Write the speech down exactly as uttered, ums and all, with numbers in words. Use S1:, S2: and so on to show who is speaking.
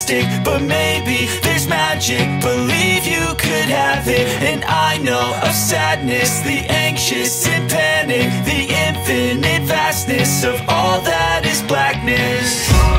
S1: but maybe there's magic. Believe you could have it. And I know of sadness, the anxious and panic, the infinite vastness of all that is blackness.